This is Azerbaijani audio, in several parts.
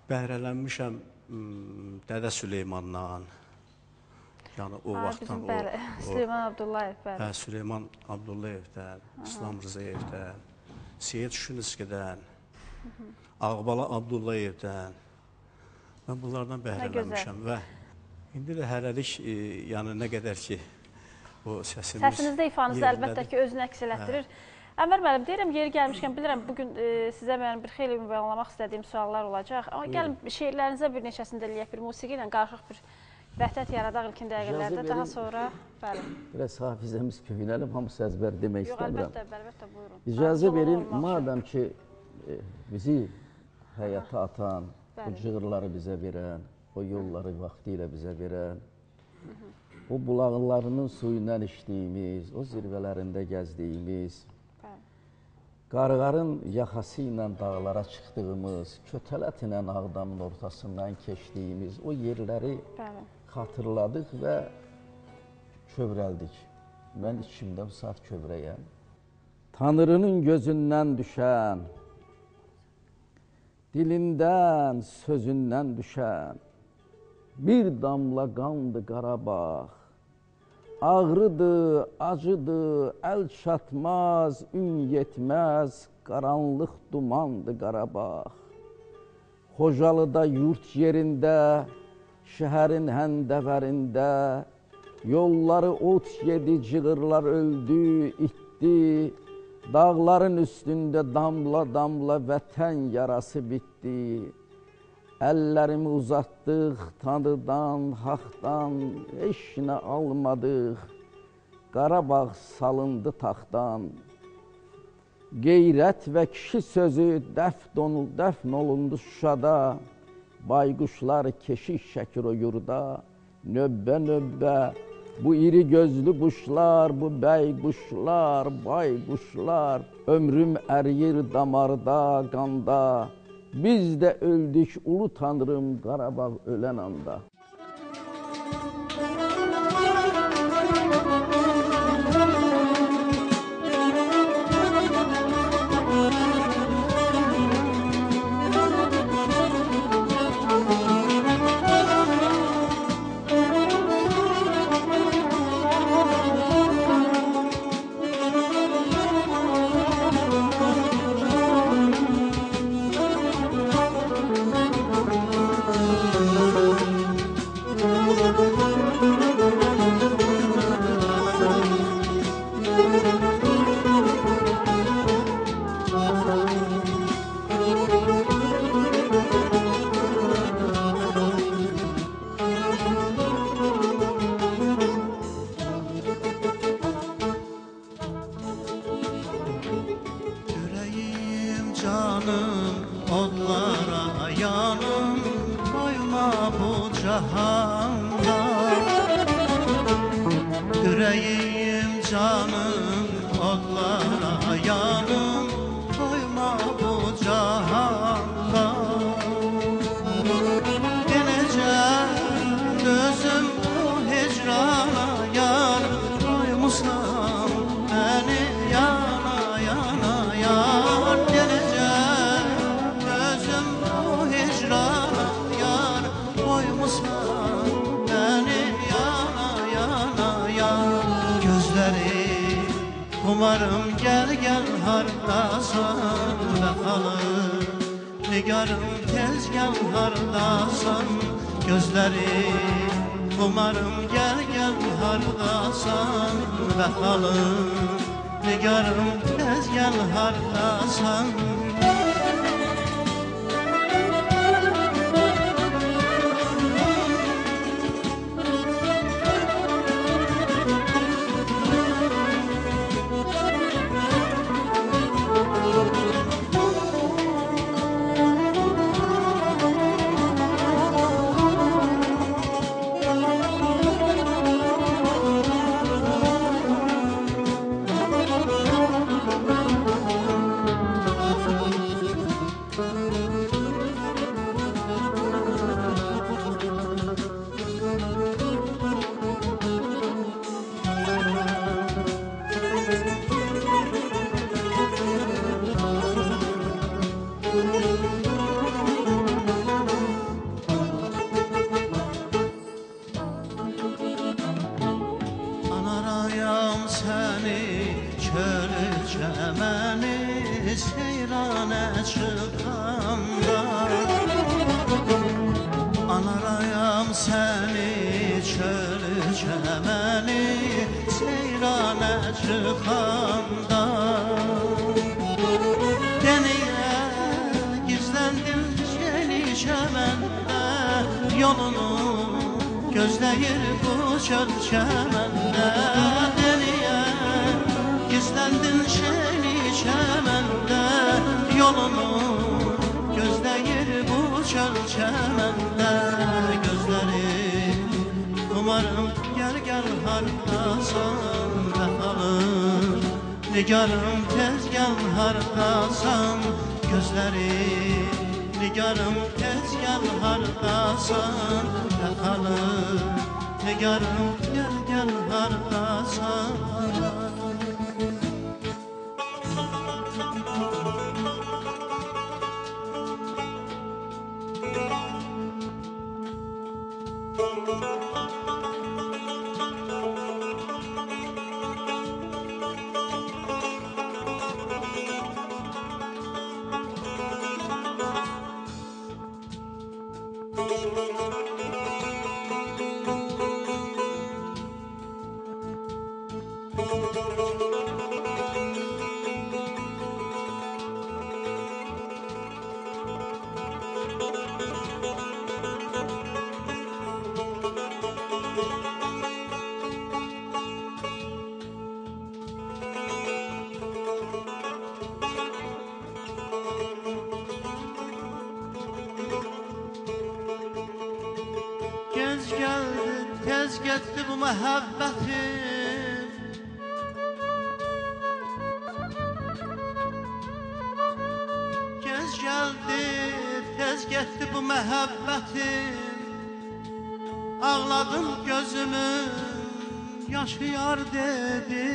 bəhrələnmişəm Dədə Süleymandan. Yəni o vaxtdan Süleyman Abdullayev, bəli. Hə, Süleyman Abdullayevdən, İslam Rızayevdən, Seyid Şünüskədən, Ağbala Abdullayevdən. Mən bunlardan bəhrələnmişəm və indi də hələlik, yəni nə qədər ki, o səsimiz... Səsinizdə ifanız əlbəttə ki, özünü əks elətdirir. Ənvər müəllim, deyirəm, yeri gəlmişkən, bilirəm, bugün sizə mənim bir xeyli mübəlləmək istədiyim suallar olacaq. Amma gəlin, şeirlərinizə bir neçəsində eləyək, bir musiqi ilə qarışıq bir vəhdət yaradaq ilkin dəqiqələrdə, daha sonra, bəli. Biraz hafizəmiz köhnəlib, hamısı əzbər demək istəmirəm. Yox, əlbəttə, buyurun. İcazə verin, madəm ki, bizi həyata atan, bu cığırları bizə verən, o yolları vaxtı ilə bizə verən, o bulaqlarının suyundan içdiyimiz, o zirvələrində gəzdiyimiz, qarğarın yaxası ilə dağlara çıxdığımız, kötələt ilə Ağdamın ortasından keçdiyimiz o yerləri xatırladıq və kövrəldik. Mən içimdə bu saat kövrəyəm. Tanrının gözündən düşən, dilindən, sözündən düşən bir damla qandı Qarabağ. Ağrıdır, acıdır, əl çatmaz, ün yetməz, qaranlıq dumandı Qarabağ. Xocalıda yurt yerində, şəhərin həndəvərində, yolları ot yedi, cığırlar öldü, itdi, dağların üstündə damla-damla vətən yarası bitdi. Əllərimi uzatdıq, Tanrıdan, Haqdan, heç nə almadıq. Qarabağ salındı taxtdan. Qeyrət və kişi sözü dəfn olundu Şuşada. Bayquşlar keşiş çəkir o yurda. Növbə-növbə bu iri gözlü quşlar, bu bəy quşlar, bay quşlar. Ömrüm əriyir damarda, qanda. Biz də öldük ulu Tanrım Qarabağ ölən anda. Umarım gel hardasan və xalım Nigarım tez gel hardasan gözlərim Umarım gel hardasan və xalım Nigarım tez gel hardasan səni çölü çəməni seyranə çıxanda Deniyə gizləndin şeli çəməndə Yolunu gözləyir bu çöl çəməndə Deniyə gizləndin şeli çəməndə Yolunu gözləyir bu çöl çəməndə Gözlərim umarım gəl hardasan vəfalı Nigarım tez gəl hardasan gözlərim Nigarım tez gəl hardasan vəfalı Nigarım gəl hardasan Tez getdi bu məhəbbətim Gez gəldi, tez getdi bu məhəbbətim Ağladım gözümün yaşı yar dedi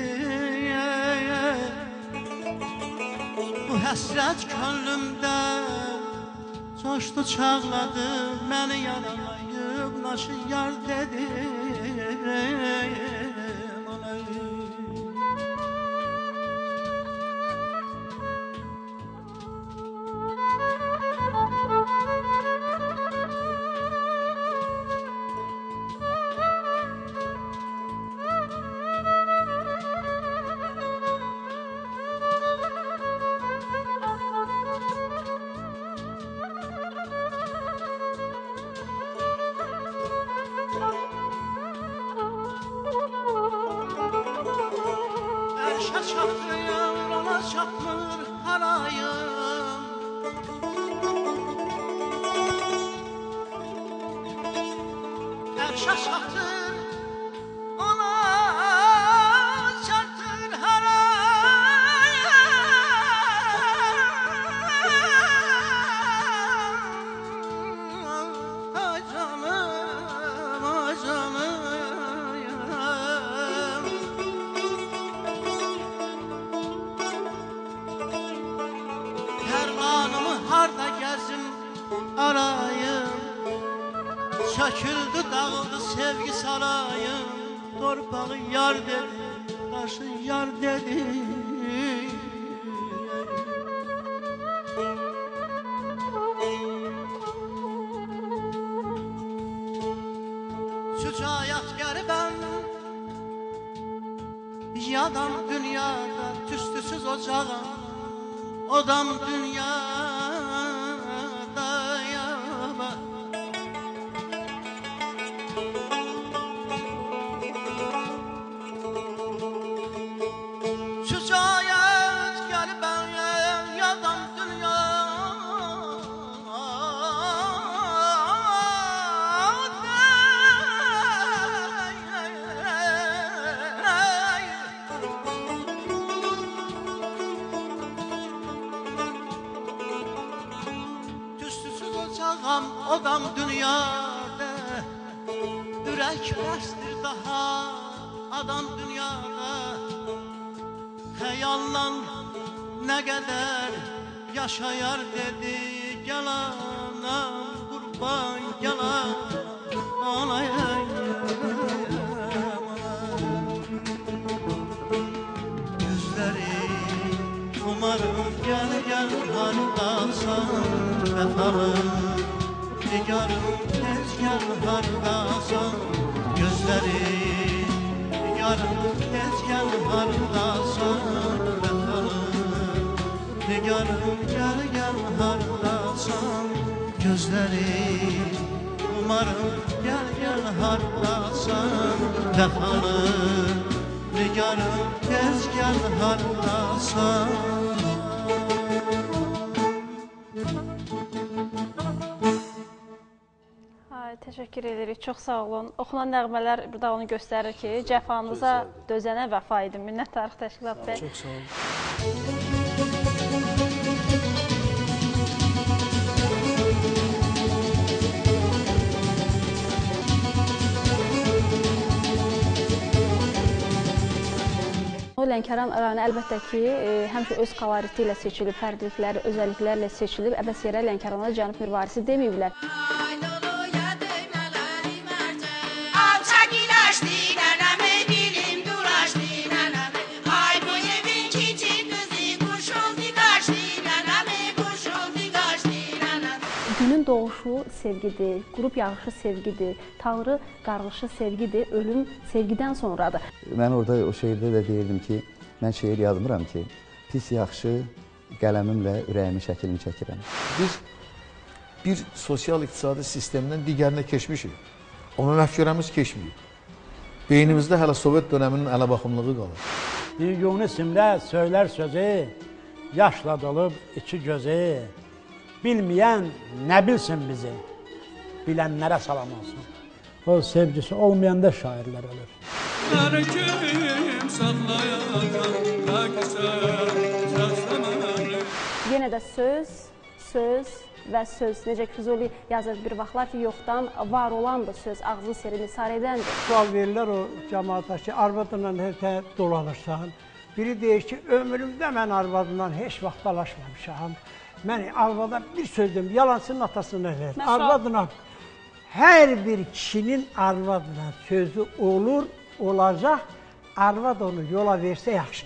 Bu həsrət könlümdən coşdu çağladı məni yaralayıb naşı yar dedi Çapır, ona çapır harayım Erşa çapır, ona çapır harayım Ay canım, ay canım Harda gəzim arayım Çöküldü dağıldı sevgi sarayım Torpağı yar dedi, taşı yar dedi Şücaət qəribəm Yadam dünyada tüstüsüz ocağım Odam dünyada yaba Şücaət qəlbən yadam Odam dünyada Ürək bəsdir daha Adam dünyada Xəyallan nə qədər Yaşayar dedi Gəl anam qurban Gəl anam Gözləri umarım Gəl hardasan vəfalı Nigarım tez gel hardasan gözlerim Nigarım tez gel hardasan Nigarım gel hardasan gözlerim Umarım gel hardasan vefalı Nigarım tez gel hardasan Təşəkkür edirik, çox sağ olun. Oxunan nəğmələr burada onu göstərir ki, cəfanıza dözənə vəfa edin. Minnətdarıq Təşkilat bəy. Çox sağ olun. O Lənkəran rayonu əlbəttə ki, həmişə öz koloriti ilə seçilib, fərqlilikləri, özəlliklərlə seçilib. Əbəs yerə Lənkərana Cənub Mirvarisi deməyiblər. Günün doğuşu sevgidir, qrup yağışı sevgidir, Tanrı qarğışı sevgidir, ölüm sevgidən sonradır. Mən orada o şeirdə də deyirdim ki, mən şeir yazmıram ki, pis yaxşı qələmimlə ürəyimin şəklini çəkirəm. Biz bir sosial-iqtisadi sistemdən digərinə keçmişik. Amma məfkürəmiz keçməyib. Beynimizdə hələ Sovet dönəminin ələbaxımlığı qalır. Bir gün isimdə söylər sözü, yaşla dolub içi gözü, bilməyən nə bilsin bizi, bilənlərə salam olsun. O sevgisi olmayanda şairlər ölür. Yenə də söz və söz. Necə ki, Füzuli yazır bir vaxtlar ki, yoxdan var olandır söz, ağzın serini sarıdəndir. Sual verirlər o cəmaata ki, arvadla hərtə dolanırsan. Biri deyir ki, ömrümdə mən arvadla heç vaxt dalaşmamışam. Mən arvada bir söz deyim, yalansının atasını verir. Arvadla, hər bir kişinin arvadla sözü olur, olacaq. Arvad onu yola versə yaxşı.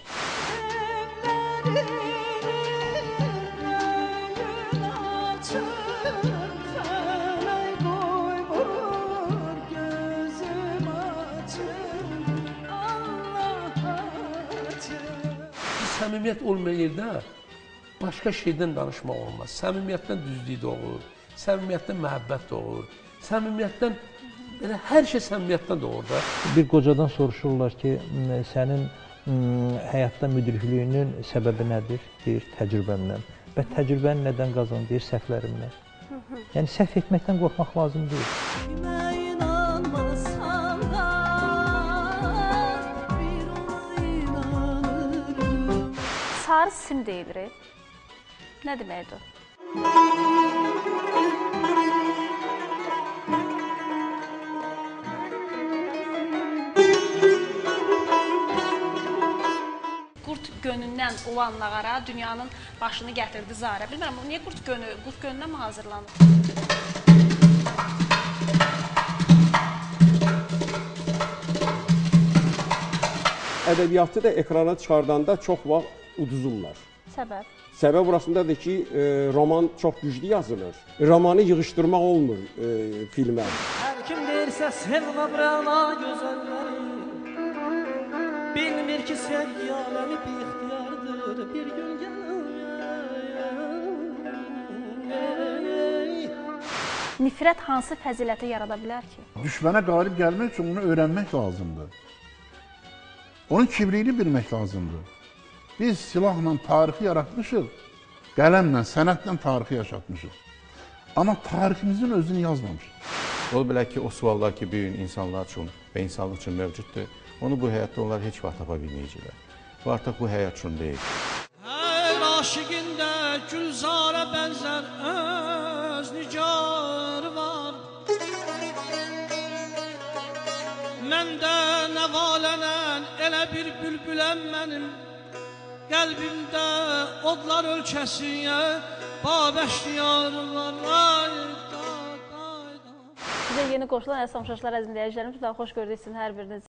Səmimiyyət olmayan yerdə başqa şeydən danışmaq olmaz. Səmimiyyətdən düzlük doğur, səmimiyyətdən məhəbbət doğur, səmimiyyətdən, belə hər şey səmimiyyətdən doğur da. Bir qocadan soruşurlar ki, sənin həyatda müdrikliyinin səbəbi nədir? Deyir, təcrübəmdən. Və təcrübəni nədən qazan? Deyir, səhvlərimdən. Yəni, səhv etməkdən qorxmaq lazım deyil. Sarı sim deyilir. Nə deməkdir o? Qurd gönündən olan nağara dünyanın başını gətirdi zarə. Bilmirəm, niyə qurd gönündən mi hazırlanır? Ədəbiyyatı da ekrana çıxardanda çox vaxt uduzurlar. Səbəb? Səbəb burasındadır ki, roman çox güclü yazılır. Romanı yığışdırmaq olmur filmə. Hər kim deyirsə sevmə brana gözəlləri, bilmir ki, sevgi aləmi bir ixtiyardır, bir gün gəlir. Nifrət hansı fəziləti yarada bilər ki? Düşmənə qalib gəlmək üçün onu öyrənmək lazımdır. Onun kibriyini bilmək lazımdır. Biz silahla tarixi yaratmışıq, qələmlə, sənətlə tarixi yaşatmışıq. Amma tariximizin özünü yazmamışıq. Ola bilər ki, o suallar ki, bir gün insanlar üçün və insanlıq üçün mövcuddur, onu bu həyatda onlar heç vaxt tapa bilməyəcəklər. Bu artıq bu həyat üçün deyil. Hər aşiqində gülzara bənzər öz nigarı var. Məndə nəvalənən elə bir bülbüləm mənim, qəlbimdə odlar ölkəsiyə babəşdiyarı var. Bizə yeni qoşulan Əsam Şaşlar əzizləyicilərimiz, daha xoş gördük sizin hər biriniz.